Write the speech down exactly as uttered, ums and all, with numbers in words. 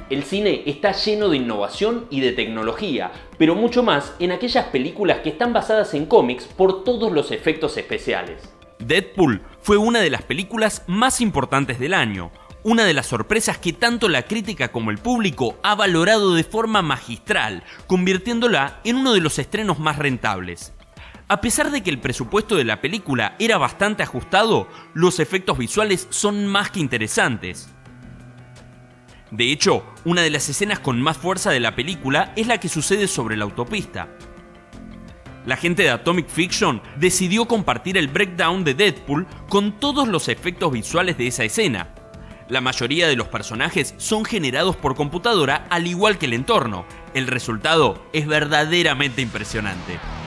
El cine está lleno de innovación y de tecnología, pero mucho más en aquellas películas que están basadas en cómics por todos los efectos especiales. Deadpool fue una de las películas más importantes del año, una de las sorpresas que tanto la crítica como el público ha valorado de forma magistral, convirtiéndola en uno de los estrenos más rentables. A pesar de que el presupuesto de la película era bastante ajustado, los efectos visuales son más que interesantes. De hecho, una de las escenas con más fuerza de la película es la que sucede sobre la autopista. La gente de Atomic Fiction decidió compartir el breakdown de Deadpool con todos los efectos visuales de esa escena. La mayoría de los personajes son generados por computadora, al igual que el entorno. El resultado es verdaderamente impresionante.